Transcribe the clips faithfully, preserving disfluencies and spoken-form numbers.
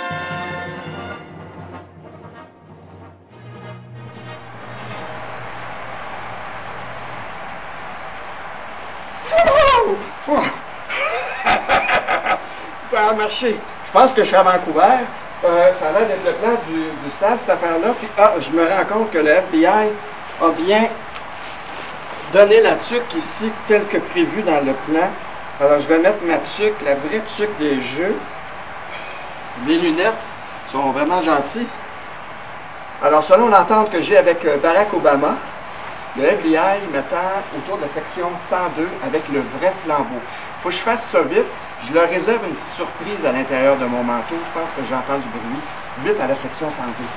Ça a marché. Je pense que je suis à Vancouver. Euh, ça a l'air d'être le plan du, du stade, cette affaire-là. Puis, ah, je me rends compte que le F B I a bien donné la tuque ici, tel que prévu dans le plan. Alors, je vais mettre ma tuque, la vraie tuque des jeux. Mes lunettes sont vraiment gentilles. Alors, selon l'entente que j'ai avec Barack Obama, le F B I m'attend autour de la section cent deux avec le vrai flambeau. Il faut que je fasse ça vite. Je leur réserve une petite surprise à l'intérieur de mon manteau. Je pense que j'entends du bruit. Vite à la section cent deux.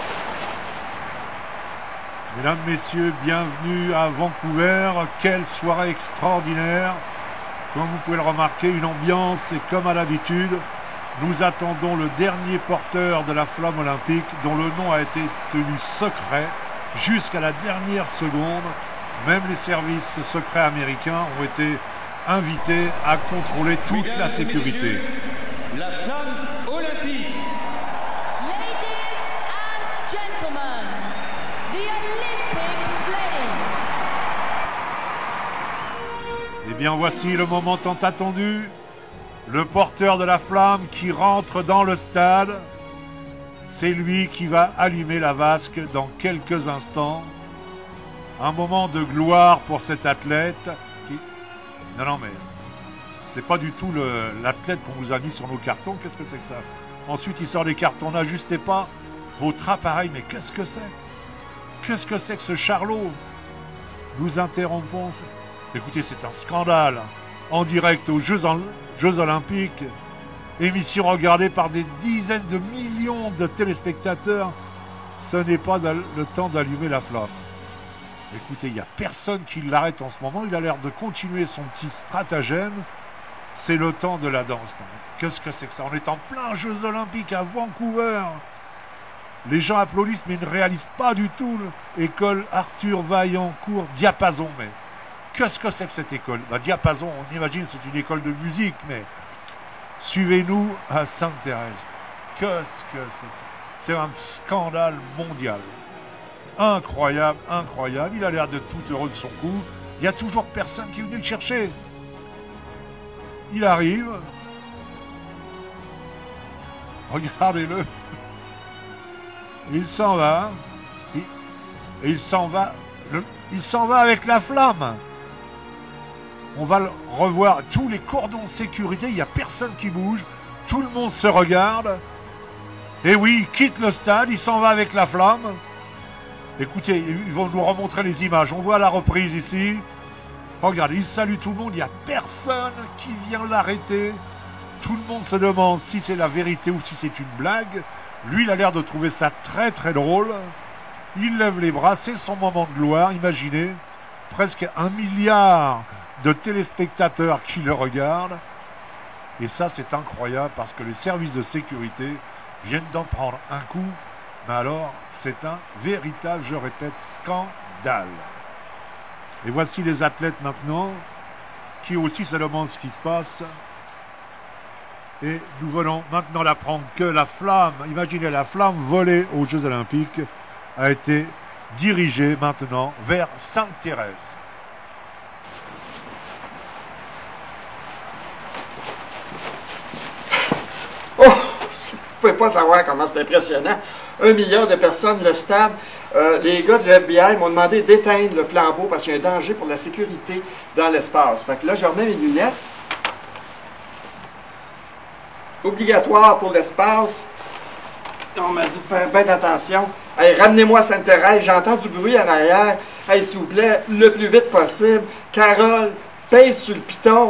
Mesdames, Messieurs, bienvenue à Vancouver. Quelle soirée extraordinaire. Comme vous pouvez le remarquer, une ambiance, et comme à l'habitude, nous attendons le dernier porteur de la flamme olympique dont le nom a été tenu secret jusqu'à la dernière seconde. Même les services secrets américains ont été invités à contrôler toute Mesdames la sécurité. Messieurs, la flamme olympique. Ladies and gentlemen, the Olympic flame. Eh bien, voici le moment tant attendu. Le porteur de la flamme qui rentre dans le stade. C'est lui qui va allumer la vasque dans quelques instants. Un moment de gloire pour cet athlète. Qui... Non, non, mais c'est pas du tout l'athlète qu'on vous a mis sur nos cartons. Qu'est-ce que c'est que ça? Ensuite, il sort des cartons. N'ajustez pas votre appareil. Mais qu'est-ce que c'est? Qu'est-ce que c'est que ce charlot? Nous interrompons. Écoutez, c'est un scandale. En direct aux Jeux, en... Jeux Olympiques. Émission regardée par des dizaines de millions de téléspectateurs. Ce n'est pas le temps d'allumer la flamme. Écoutez, il n'y a personne qui l'arrête en ce moment. Il a l'air de continuer son petit stratagème. C'est le temps de la danse. Qu'est-ce que c'est que ça? On est en plein Jeux Olympiques à Vancouver. Les gens applaudissent mais ne réalisent pas du tout. École Arthur Vaillancourt Diapason. Mais qu'est-ce que c'est que cette école? Bah, Diapason, on imagine c'est une école de musique, mais suivez-nous à Sainte-Thérèse. Qu'est-ce que c'est que ça? C'est un scandale mondial. Incroyable, incroyable. Il a l'air de tout heureux de son coup. Il n'y a toujours personne qui est venu le chercher. Il arrive. Regardez-le. Il s'en va. Il, et il s'en va. Le, il s'en va avec la flamme. On va le revoir. Tous les cordons de sécurité. Il n'y a personne qui bouge. Tout le monde se regarde. Et oui, il quitte le stade. Il s'en va avec la flamme. Écoutez, ils vont nous remontrer les images. On voit la reprise ici. Regardez, il salue tout le monde. Il n'y a personne qui vient l'arrêter. Tout le monde se demande si c'est la vérité ou si c'est une blague. Lui, il a l'air de trouver ça très très drôle. Il lève les bras. C'est son moment de gloire. Imaginez, presque un milliard de téléspectateurs qui le regardent. Et ça, c'est incroyable parce que les services de sécurité viennent d'en prendre un coup. Mais alors, c'est un véritable, je répète, scandale. Et voici les athlètes maintenant, qui aussi se demandent ce qui se passe. Et nous venons maintenant d'apprendre que la flamme, imaginez la flamme volée aux Jeux Olympiques, a été dirigée maintenant vers Sainte-Thérèse. Oh! Vous ne pouvez pas savoir comment c'est impressionnant. Un milliard de personnes, le stade. Euh, les gars du F B I m'ont demandé d'éteindre le flambeau parce qu'il y a un danger pour la sécurité dans l'espace. Fait que là, je remets mes lunettes. Obligatoire pour l'espace. On m'a dit de faire bien attention. Hey, ramenez-moi à Sainte-Thérèse. J'entends du bruit en arrière. Hey, s'il vous plaît, le plus vite possible. Carole, pèse sur le piton.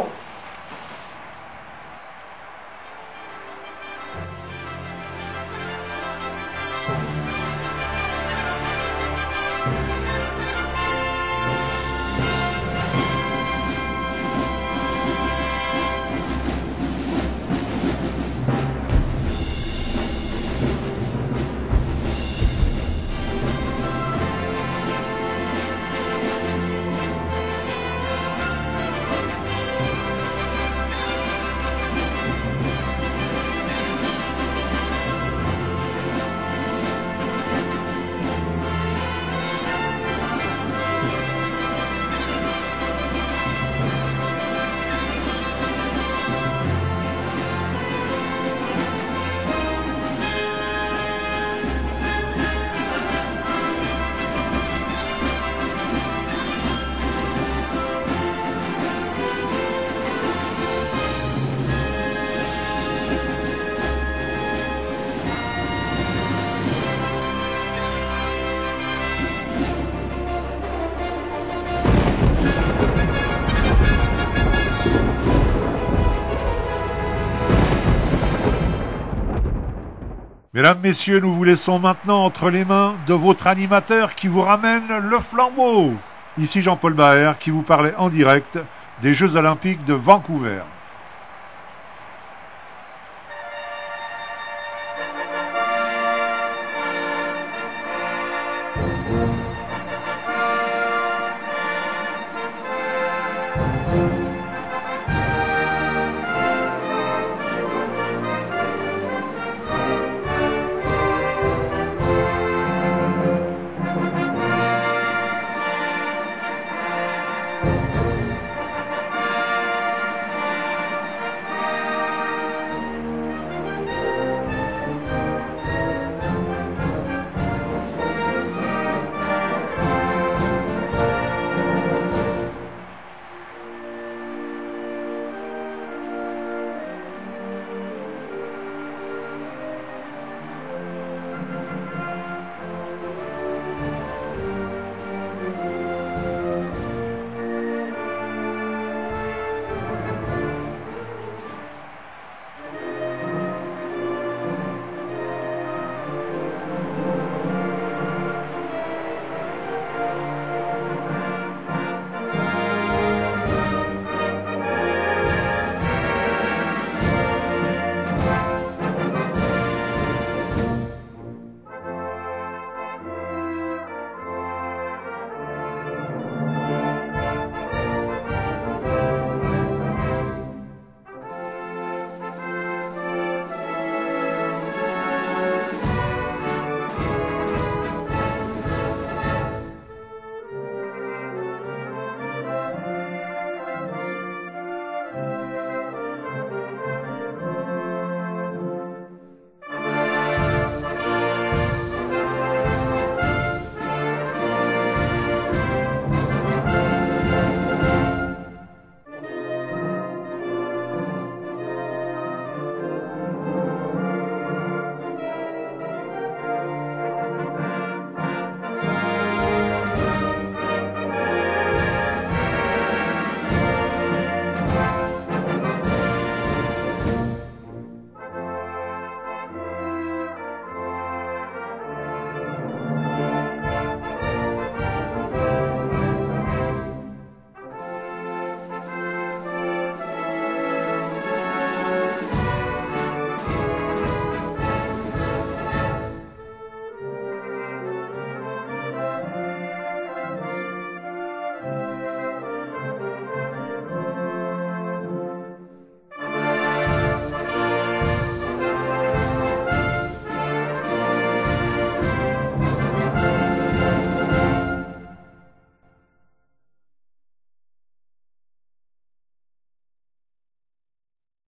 Mesdames, messieurs, nous vous laissons maintenant entre les mains de votre animateur qui vous ramène le flambeau. Ici Jean-Paul Baer qui vous parlait en direct des Jeux Olympiques de Vancouver.